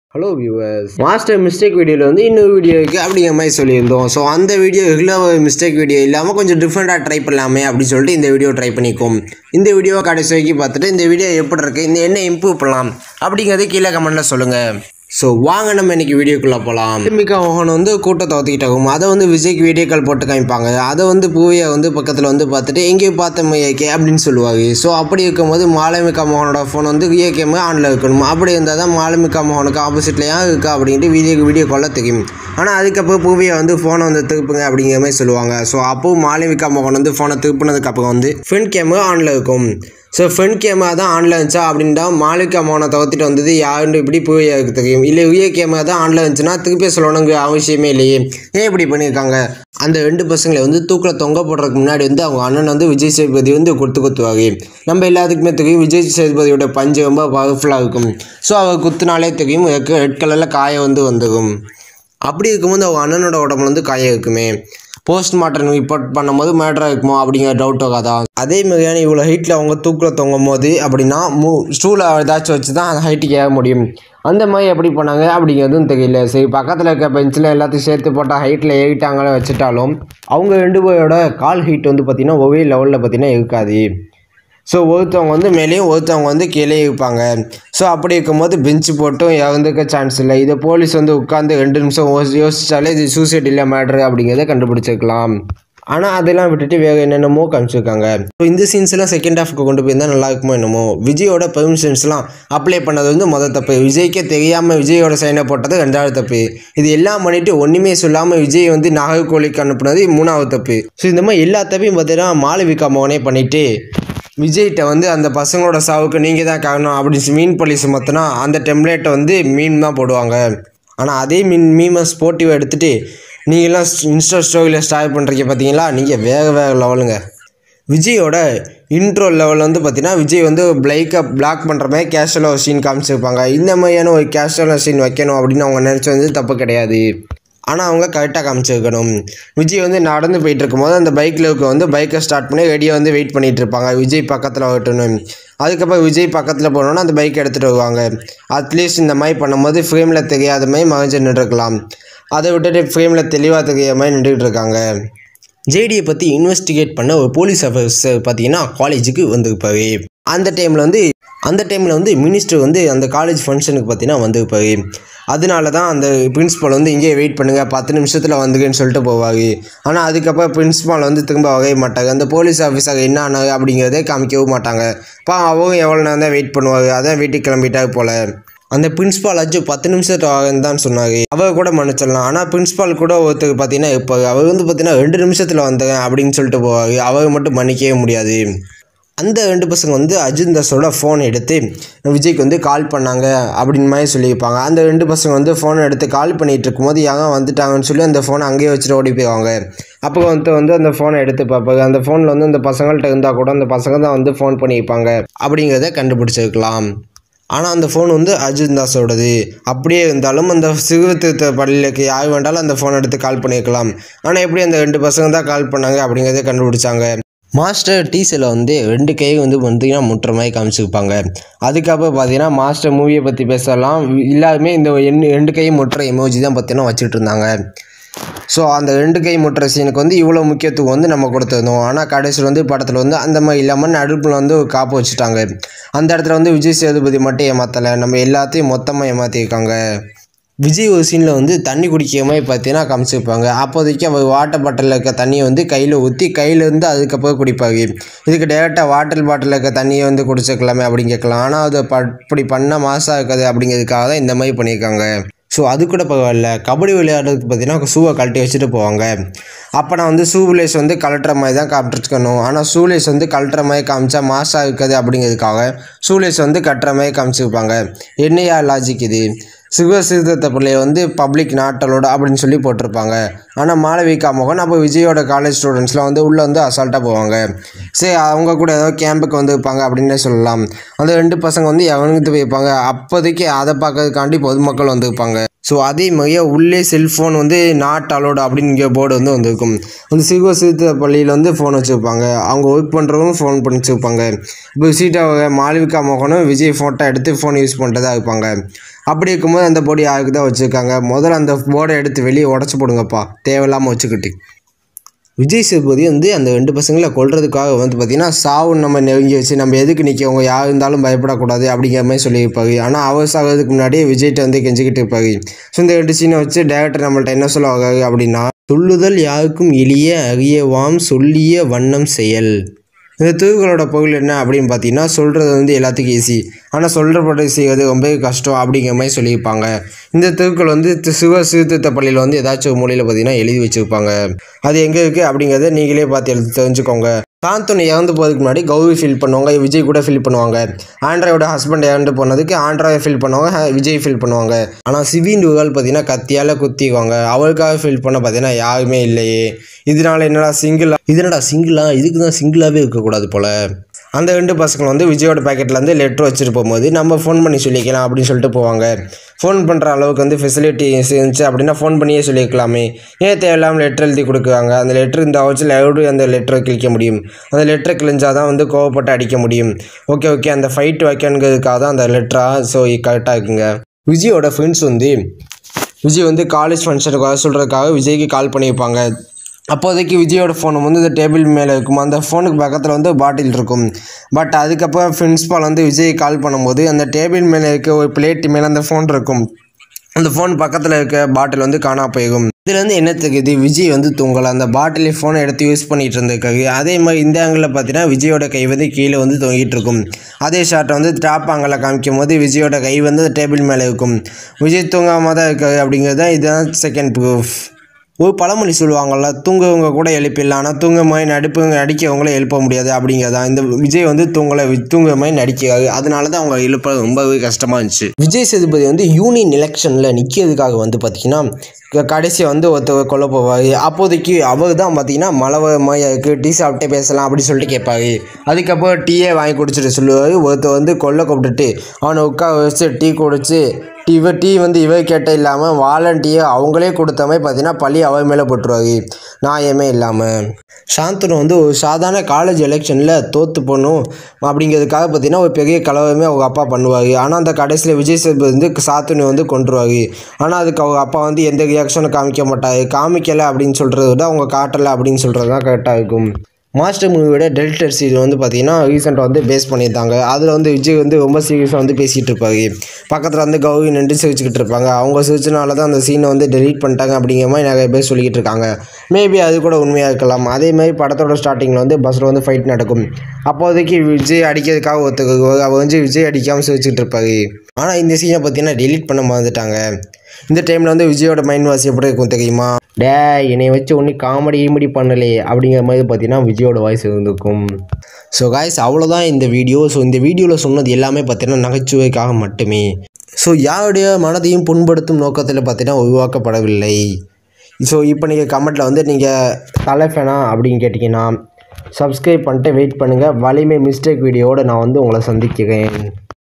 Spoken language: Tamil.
ஹலோ வியூவர்ஸ், மாஸ்டர் மிஸ்டேக் வீடியோவில் வந்து இன்னொரு வீடியோக்கு அப்படிங்கிற மாதிரி சொல்லியிருந்தோம். ஸோ அந்த வீடியோ ரெகுலர் மிஸ்டேக் வீடியோ இல்லாமல் கொஞ்சம் டிஃப்ரெண்ட்டாக ட்ரை பண்ணலாமே அப்படின்னு சொல்லிட்டு இந்த வீடியோ ட்ரை பண்ணிக்கோம். இந்த வீடியோவை கடைசி வரைக்கும் பார்த்துட்டு இந்த வீடியோ எப்படி இருக்குது, இந்த என்ன இம்ப்ரூவ் பண்ணலாம் அப்படிங்கிறது கீழே கமெண்ட்டில் சொல்லுங்கள். ஸோ வாங்க நம்ம இன்றைக்கி வீடியோக்குள்ளே போகலாம். மிக மோகன் வந்து கூட்டத்தை ஒத்துக்கிட்டாகும். அதை வந்து விஜய்க்கு வீடியோ கால் போட்டு காமிப்பாங்க. அதை வந்து பூவியை வந்து பக்கத்தில் வந்து பார்த்துட்டு எங்கேயும் பார்த்த மையக்கே அப்படின்னு சொல்லுவாங்க. ஸோ அப்படி இருக்கும்போது மாளவிகா மோகனோட ஃபோன் வந்து இயக்கமே ஆனில் இருக்கணும். அப்படி இருந்தால் தான் மாளவிகா மோகனுக்கு ஆப்போசிட்லையா இருக்கா அப்படின்ட்டு வீடியோ காலில் தெரியும். ஆனால் அதுக்கப்புறம் பூவியை வந்து ஃபோனை வந்து திருப்புங்க அப்படிங்கிற மாதிரி சொல்லுவாங்க. ஸோ அப்போது மாளவிகா மோகன் வந்து ஃபோனை திருப்பினதுக்கப்புறம் வந்து ஃப்ரண்ட் கேமரா ஆனில் இருக்கும். ஸோ ஃப்ரண்ட் கேமரா தான் ஆனில் இருந்துச்சா அப்படின்ட்டா மாளவிகா மோகனை தவிர்த்துட்டு வந்தது யாருன்னு இப்படி பூவியாவுக்கு தெரியும். இல்லை ரியல் கேமரா தான் ஆனில் இருந்துச்சுன்னா திருப்பி சொல்லணுங்கிற அவசியமே இல்லையே. ஏன் இப்படி பண்ணியிருக்காங்க? அந்த ரெண்டு பசங்களை வந்து தூக்கில் தொங்க போடுறதுக்கு முன்னாடி வந்து அவங்க அண்ணன் வந்து விஜய் சேதுபதி வந்து குத்துவாங்க. நம்ம எல்லாத்துக்குமே தெரியும் விஜய் சேதுபதியோட பஞ்சு ரொம்ப பவர்ஃபுல்லாக இருக்கும். ஸோ அவர் குத்துனாலே தெரியும் ரெட் கலரில் காய வந்துடும். அப்படி இருக்கும்போது அவங்க அண்ணனோட உடம்புல வந்து காய இருக்குமே. போஸ்ட்மார்ட்டம் ரிப்போர்ட் பண்ணும்போது மேட்ராக இருக்குமோ அப்படிங்கிற டவுட் வராதா? அதே மாதிரியான இவ்வளோ ஹைட்டில் அவங்க தூக்கில் தொங்கும் போது அப்படின்னா ஸ்டூலை ஏதாச்சும் வச்சு தான் அந்த ஹைட்டுக்கு ஏற முடியும். அந்த மாதிரி எப்படி பண்ணாங்க அப்படிங்கிறதும் தெரியல. சரி, பக்கத்தில் இருக்க பெஞ்சில் எல்லாத்தையும் சேர்த்து போட்டால் ஹைட்டில் ஏறிட்டாங்களே வச்சுட்டாலும் அவங்க ரெண்டு பேரோட கால் ஹைட் வந்து பார்த்திங்கன்னா ஒரே லெவலில் பார்த்திங்கன்னா இருக்காது. ஸோ ஒருத்தவங்க வந்து மேலேயும் ஒருத்தவங்க வந்து கீழே இருப்பாங்க. ஸோ அப்படி இருக்கும்போது பெஞ்சு போட்டும் இறந்துக்க சான்ஸ் இல்லை. இதை போலீஸ் வந்து உட்காந்து 2 நிமிஷம் யோசிச்சாலே இது சூசைட் இல்லை மேட்ரு அப்படிங்கிறத கண்டுபிடிச்சிருக்கலாம். ஆனால் அதெல்லாம் விட்டுட்டு வேறு என்னென்னமோ காமிச்சிருக்காங்க. ஸோ இந்த சீன்ஸ்லாம் செகண்ட் ஹாஃப்க்கு கொண்டு போயிருந்தால் நல்லா இருக்குமோ என்னமோ. விஜயோட பெர்மிஷன்ஸ்லாம் அப்ளை பண்ணது வந்து மொதல் தப்பு. விஜய்க்கே தெரியாமல் விஜயோட சைனை போட்டது 2வது தப்பு. இது எல்லாம் பண்ணிவிட்டு ஒன்றுமே சொல்லாமல் விஜய் வந்து நாகர்கோவிலுக்கு அனுப்புனது 3வது தப்பு. ஸோ இந்த மாதிரி எல்லா தப்பையும் பார்த்தீங்கன்னா மாளவிகா மோகனே பண்ணிவிட்டு விஜய்கிட்ட வந்து அந்த பசங்களோட சாவுக்கு நீங்கள் தான் காரணம் அப்படின்னு மீன் போலீஸ் மொத்தனா அந்த டெம்ப்ளேட்டை வந்து மீன் தான் போடுவாங்க. ஆனால் அதே மீமை ஸ்போர்ட்டிவாக எடுத்துகிட்டு நீங்கள்லாம் இன்ஸ்டா ஸ்டோரியில் ஸ்டார்ட் பண்ணுறீங்க பார்த்தீங்களா, நீங்கள் வேறு லெவலுங்க. விஜயோட இன்ட்ரோ லெவலில் வந்து பார்த்தீங்கன்னா விஜய் வந்து பிளாக் பண்ணுற மாதிரி கேஷுவலாக ஒரு சீன் காமிச்சிருப்பாங்க. இந்த மாதிரியான ஒரு கேஷுவலாக சீன் வைக்கணும் அப்படின்னு அவங்க நினச்சி வந்து தப்பு கிடையாது. ஆனால் அவங்க கரெக்டாக காமிச்சிருக்கணும். விஜய் வந்து நடந்து போயிட்டு இருக்கும்போது அந்த பைக்கில் வந்து பைக்கை ஸ்டார்ட் பண்ணி ரெடியாக வந்து வெயிட் பண்ணிகிட்டு இருப்பாங்க விஜய் பக்கத்தில் வரட்டணும். அதுக்கப்புறம் விஜய் பக்கத்தில் போனோன்னா அந்த பைக் எடுத்துகிட்டு வருவாங்க. அட்லீஸ்ட் இந்த மாதிரி பண்ணும்போது ஃப்ரேமில் தெரியாத மாதிரி மறைஞ்சு நின்றுருக்கலாம். அதை விட்டுட்டு ஃப்ரேமில் தெளிவாக தெரியாத மாதிரி நின்றுட்டு இருக்காங்க. ஜேடியை பற்றி இன்வெஸ்டிகேட் பண்ண ஒரு போலீஸ் ஆஃபீஸர் பார்த்தீங்கன்னா காலேஜுக்கு வந்திருப்பாரு. அந்த டைமில் வந்து மினிஸ்டர் வந்து அந்த காலேஜ் ஃபங்க்ஷனுக்கு பார்த்தீங்கன்னா வந்திருப்பாரு. அதனால தான் அந்த பிரின்ஸ்பால் வந்து இங்கேயே வெயிட் பண்ணுங்கள் 10 நிமிஷத்தில் வந்துங்கன்னு சொல்லிட்டு போவாங்க. ஆனால் அதுக்கப்புறம் பிரின்ஸ்பால் வந்து திரும்ப வரவே மாட்டாங்க. அந்த போலீஸ் ஆஃபீஸர் என்ன ஆனாங்க அப்படிங்கிறதே காமிக்கவும் மாட்டாங்க. அவங்க எவ்வளோ நேரம் தான் வெயிட் பண்ணுவாங்க. அதான் வீட்டுக்கு கிளம்பிட்டாங்க போல். அந்த பிரின்ஸ்பால் ஆச்சு 10 நிமிஷத்துக்கு ஆகுன்னு தான் சொன்னாங்க. அவர் கூட மன்னிச்சிடலாம். ஆனால் பிரின்ஸ்பால் கூட ஒருத்தர் பார்த்தீங்கன்னா இருப்பார். அவர் வந்து பார்த்தீங்கன்னா 2 நிமிஷத்தில் வந்தாங்க அப்படின்னு சொல்லிட்டு போவாங்க. அவர் மட்டும் மன்னிக்கவே முடியாது. அந்த 2 பசங்க வந்து அர்ஜுன் தாஸோட ஃபோன் எடுத்து விஜய்க்கு வந்து கால் பண்ணாங்க அப்படின்னு மாதிரி சொல்லியிருப்பாங்க. அந்த 2 பசங்க வந்து ஃபோனை எடுத்து கால் பண்ணிகிட்டு இருக்கும்போது யாங்க வந்துட்டாங்கன்னு சொல்லி அந்த ஃபோனை அங்கேயே வச்சுட்டு ஓடி போயிடுவாங்க. அப்போ வந்து அந்த ஃபோனை எடுத்து பார்ப்பாங்க. அந்த ஃபோனில் வந்து அந்த பசங்கள்கிட்ட இருந்தால் கூட அந்த பசங்க தான் வந்து ஃபோன் பண்ணியிருப்பாங்க அப்படிங்கிறத கண்டுபிடிச்சிருக்கலாம். ஆனால் அந்த ஃபோன் வந்து அர்ஜுன் தாஸோடது. அப்படியே இருந்தாலும் அந்த சிறுவத்திருத்த பள்ளிக்கு யார் வேண்டாலும் அந்த ஃபோனை எடுத்து கால் பண்ணியிருக்கலாம். ஆனால் எப்படி அந்த 2 பசங்க தான் கால் பண்ணாங்க அப்படிங்கிறத கண்டுபிடிச்சாங்க. மாஸ்டர் டீசரில் வந்து 2 கை வந்து பார்த்தீங்கன்னா முட்டுற மாதிரி காமிச்சிருப்பாங்க. அதுக்கப்புறம் பார்த்தீங்கன்னா மாஸ்டர் மூவியை பற்றி பேசலாம் எல்லாருமே இந்த 2 கை முட்டுற எமோஜி தான் பார்த்தீங்கன்னா வச்சுட்டு இருந்தாங்க. ஸோ அந்த 2 கை முட்டுற சீனுக்கு வந்து இவ்வளோ முக்கியத்துவம் வந்து நம்ம கொடுத்துருந்தோம். ஆனால் கடைசியில் வந்து படத்தில் வந்து அந்த மாதிரி இல்லாமல் நடுப்பில் வந்து ஒரு காப்பு வச்சுட்டாங்க. அந்த இடத்துல வந்து விஜய் சேதுபதி மட்டும் ஏமாற்றலை, நம்ம எல்லாத்தையும் மொத்தமாக ஏமாற்றிருக்காங்க. விஜய் ஒரு சீனில் வந்து தண்ணி குடிக்கிற மாதிரி பார்த்தீங்கன்னா காமிச்சிருப்பாங்க. அப்போதைக்கு அவர் வாட்டர் பாட்டிலில் இருக்க தண்ணியை வந்து கையில் ஊற்றி கையிலேருந்து அதுக்கப்புறம் குடிப்பாங்க. இதுக்கு டேரெக்டாக வாட்டர் பாட்டிலில் இருக்க தண்ணியை வந்து குடிச்சிக்கலாமே அப்படின்னு கேட்கலாம். ஆனால் அது இப்படி பண்ணால் மாசாக இருக்காது அப்படிங்கிறதுக்காக தான் இந்த மாதிரி பண்ணியிருக்காங்க. ஸோ அது கூட பரவாயில்ல. கபடி விளையாடுறதுக்கு பார்த்தீங்கன்னா ஷூவை கழட்டி வச்சுட்டு போவாங்க. அப்போ நான் வந்து ஷூலேஸ் வந்து கழட்டுற மாதிரி தான் காமிச்சிருக்கணும். ஆனால் ஷூலேஸ் வந்து கழட்டுற மாதிரி காமிச்சா மாசாக இருக்காது அப்படிங்கிறதுக்காக ஷூலேஸ் வந்து கட்டுற மாதிரி காமிச்சிருப்பாங்க. என்னையா லாஜிக் இது? சிறுத்தை பிள்ளைய வந்து பப்ளிக் நாட்டலோட அப்படின்னு சொல்லி போட்டிருப்பாங்க. ஆனால் மாளவிகா மோகன் அப்போ விஜயோட காலேஜ் ஸ்டூடெண்ட்ஸ்லாம் வந்து உள்ளே வந்து அசால்ட்டாக போவாங்க. சரி, அவங்க கூட ஏதோ கேம்புக்கு வந்துருப்பாங்க அப்படின்னே சொல்லலாம். அந்த 2 பசங்க வந்து எவனுக்கு போயிருப்பாங்க. அப்போதைக்கு அதை பார்க்கறதுக்காண்டி பொதுமக்கள் வந்துருப்பாங்க. ஸோ அதே மாதிரியே உள்ளே செல்ஃபோன் வந்து நாட் அலோடு அப்படிங்கிற போர்டு வந்து வந்திருக்கும். அந்த சிறுத்தை பள்ளியில் வந்து ஃபோன் வச்சுருப்பாங்க, அவங்க ஒர்க் பண்ணுறவங்க ஃபோன் பண்ணி வச்சுருப்பாங்க. இப்போ சீட்டாக மாளவிகா மோகனும் விஜய் ஃபோட்டோ எடுத்து ஃபோன் யூஸ் பண்ணுறதா இருப்பாங்க. அப்படி இருக்கும்போது அந்த போர்டு யாருக்கு தான் வச்சுருக்காங்க, முதல்ல அந்த போர்டை எடுத்து வெளியே உடச்சி போடுங்கப்பா தேவையில்லாமல் வச்சுக்கிட்டு. விஜய் சேதுபதி வந்து அந்த 2 பசங்களை கொல்றதுக்காக வந்து பார்த்திங்கன்னா சாவு நம்ம நெருங்கி வச்சு நம்ம எதுக்கு நிற்கவங்க யார் இருந்தாலும் பயப்படக்கூடாது அப்படிங்கிற மாதிரி சொல்லியிருப்பாரு. ஆனால் அவர் சாகிறதுக்கு முன்னாடியே விஜய்கிட்ட வந்து கெஞ்சிக்கிட்டு இருப்பாரு. ஸோ இந்த 2 சீனை வச்சு டேரக்டர் நம்மள்ட்ட என்ன சொல்ல வர்றாரு அப்படின்னா, சொல்லுதல் யாருக்கும் எளிய அறியவாம் சொல்லிய வண்ணம் செயல். இந்த திருக்குறளோட பொருள் என்ன அப்படின்னு பார்த்தீங்கன்னா, சொல்கிறது வந்து எல்லாத்துக்கும் ஈஸி, ஆனால் சொல்கிறப்பட்ட செய்கிறது ரொம்ப கஷ்டம் அப்படிங்கிற மாதிரி சொல்லியிருப்பாங்க. இந்த திருக்குறள் வந்து சீர்திருத்த பள்ளியில் வந்து ஏதாச்சும் ஒரு மூலையில் பார்த்தீங்கன்னா எழுதி வச்சுருப்பாங்க. அது எங்கே இருக்குது அப்படிங்கிறத நீங்களே பார்த்து தெரிஞ்சுக்கோங்க. சாந்தனு இறந்து போகிறதுக்கு முன்னாடி கௌரி ஃபீல் பண்ணுவாங்க, விஜய் கூட ஃபீல் பண்ணுவாங்க. ஆண்ட்ராயோட ஹஸ்பண்ட் இறந்து போனதுக்கு ஆண்ட்ராயை ஃபீல் பண்ணுவாங்க, விஜய் ஃபீல் பண்ணுவாங்க. ஆனால் சிவின் டுகால் பார்த்தீங்கன்னா கத்தியால் குத்திக்குவாங்க. அவளுக்காக ஃபீல் பண்ண பார்த்தீங்கன்னா யாருமே இல்லையே, இதனால என்னடா சிங்கிளா இதுக்கு தான் சிங்கிளாகவே இருக்கக்கூடாது போல். அந்த 2 பசங்க வந்து விஜயோட பேக்கெட்லேருந்து லெட்ரு வச்சுட்டு போகும்போது நம்ம ஃபோன் பண்ணி சொல்லிக்கலாம் அப்படின்னு சொல்லிட்டு போவாங்க. ஃபோன் பண்ணுற அளவுக்கு வந்து ஃபெசிலிட்டிஸ் இருந்துச்சு அப்படின்னா ஃபோன் பண்ணியே சொல்லியிருக்கலாமே, ஏன் தேவையில்லாமல் லெட்டர் எழுதி கொடுக்குறாங்க. அந்த லெட்ரு இந்த வச்சு எப்படி அந்த லெட்டரை கிழிக்க முடியும், அந்த லெட்டரை கிழிஞ்சால் தான் வந்து கோவப்பட்டு அடிக்க முடியும். ஓகே அந்த ஃபைட் வைக்கணுங்கிறதுக்காக தான் அந்த லெட்டராக. ஸோ கரெக்டாக இருக்குங்க. விஜயோட ஃப்ரெண்ட்ஸ் வந்து விஜய் வந்து காலேஜ் ஃபங்க்ஷனுக்கு வர சொல்கிறதுக்காக விஜய்க்கு கால் பண்ணியிருப்பாங்க. அப்போதைக்கு விஜயோட ஃபோன் வந்து இந்த டேபிள் மேலே இருக்கும். அந்த ஃபோனுக்கு பக்கத்தில் வந்து பாட்டில் இருக்கும். பட் அதுக்கப்புறம் பிரின்ஸ்பால் வந்து விஜய் கால் பண்ணும்போது அந்த டேபிள் மேலே இருக்க ஒரு பிளேட்டு மேலே அந்த ஃபோன் இருக்கும். அந்த ஃபோன் பக்கத்தில் இருக்க பாட்டில் வந்து காணா போயிடும். இதுலேருந்து என்ன தெரியுது, விஜய் வந்து தூங்கலை, அந்த பாட்டிலே ஃபோனை எடுத்து யூஸ் பண்ணிகிட்டு இருந்திருக்காரு. அதே மாதிரி இந்த ஆங்கிளில் பார்த்தீங்கன்னா விஜயோட கை வந்து கீழே வந்து தொங்கிட்டு இருக்கும். அதே ஷார்ட்டை வந்து டாப் ஆங்கிளில் காமிக்கும் போது விஜயோட கை வந்து டேபிள் மேலே இருக்கும். விஜய் தூங்காமல் தான் இருக்காரு அப்படிங்கிறது தான் இதுதான் செகண்ட் ப்ரூஃப். ஒரு பழமொழி சொல்லுவாங்கள்ல, தூங்குவங்க கூட எழுப்பிடலாம், ஆனால் தூங்க மாதிரி நடிக்கவங்களே எழுப்ப முடியாது அப்படிங்கிறதான். இந்த விஜய் வந்து தூங்குற மாதிரி நடிக்கிறாரு, அதனால தான் அவங்க எழுப்ப ரொம்பவே கஷ்டமாக இருந்துச்சு. விஜய் சேதுபதி வந்து யூனியன் எலெக்ஷனில் நிற்கிறதுக்காக வந்து பார்த்திங்கன்னா கடைசியாக வந்து ஒருத்தர் கொல்ல போவார். அப்போதைக்கு அவர் தான் பார்த்திங்கன்னா மழை இருக்குது, டீ சாப்பிட்டே பேசலாம் அப்படின்னு சொல்லிட்டு கேட்பாரு. அதுக்கப்புறம் டீயே வாங்கி குடிச்சிட்டு சொல்லுவார். ஒருத்தர் வந்து கொல்ல கூப்பிட்டுட்டு அவனை உட்கார வச்சு டீ குடிச்சு டீ வந்து இவர் கேட்ட இல்லாமல் வாலண்டியை அவங்களே கொடுத்த மாதிரி பார்த்தீங்கன்னா பள்ளி அவர் மேலே போட்டுருவாரு, நியாயமே இல்லாமல். சாந்தனு வந்து ஒரு சாதாரண காலேஜ் எலெக்ஷனில் தோற்று போகணும் அப்படிங்கிறதுக்காக பார்த்தீங்கன்னா ஒரு பெரிய கலவரமே அவங்க அப்பா பண்ணுவார். ஆனால் அந்த கடைசியில் விஜய் சேதுபதி வந்து சாந்தனு வந்து கொண்டுருவார். ஆனால் அதுக்கு அவங்க அப்பா வந்து எந்த ரியாக்ஷனும் காமிக்க மாட்டார். காமிக்கலை அப்படின்னு சொல்கிறத விட அவங்க காட்டலை அப்படின்னு சொல்கிறது தான் கரெக்டாக இருக்கும். மாஸ்டர் மூவியோட டெல்டர் சீரியல் வந்து பார்த்திங்கன்னா ரீசெண்டாக வந்து பேஸ் பண்ணியிருந்தாங்க. அதில் வந்து விஜய் வந்து ரொம்ப சீரியஸாக வந்து பேசிகிட்டு இருப்பாங்க. பக்கத்தில் வந்து கௌரி நின்று சிரிச்சுக்கிட்டு இருப்பாங்க. அவங்க சிரிச்சனால தான் அந்த சீனை வந்து டெலீட் பண்ணிட்டாங்க அப்படிங்கிற மாதிரி நிறைய பேர் சொல்லிக்கிட்டு இருக்காங்க. மேபி அது கூட உண்மையாக இருக்கலாம். அதே மாதிரி படத்தோட ஸ்டார்டிங்கில் வந்து பஸ்ஸில் வந்து ஃபைட் நடக்கும். அப்போதைக்கு விஜய் அடிக்கிறதுக்காக ஒருத்தருக்கு அவர் வந்து விஜய் அடிக்காமல் சிரிச்சுக்கிட்டு இருப்பாரு. ஆனால் இந்த சீனை பார்த்தீங்கன்னா டெலீட் பண்ண மறந்துட்டாங்க. இந்த டைமில் வந்து விஜயோட மைண்ட் வாஷ் எப்படி இருக்கும் தெரியுமா, என்னை வச்சு ஒன்றும் காமெடி பண்ணலையே அப்படிங்கிற மாதிரி பார்த்தீங்கன்னா விஜயோட வாய்ஸ் இருந்திருக்கும். ஸோ காய்ஸ் அவ்வளோதான் இந்த வீடியோ. ஸோ இந்த வீடியோவில் சொன்னது எல்லாமே பார்த்தீங்கன்னா நகைச்சுவைக்காக மட்டுமே. ஸோ யாருடைய மனதையும் புண்படுத்தும் நோக்கத்தில் பார்த்தீங்கன்னா உருவாக்கப்படவில்லை. ஸோ இப்போ நீங்கள் கமெண்ட்டில் வந்து நீங்கள் தலைஃபேனா அப்படின்னு கேட்டிங்கன்னா சப்ஸ்கிரைப் பண்ணிட்டு வெயிட் பண்ணுங்கள். வலிமை மிஸ்டேக் வீடியோவோடு நான் வந்து உங்களை சந்திக்கிறேன்.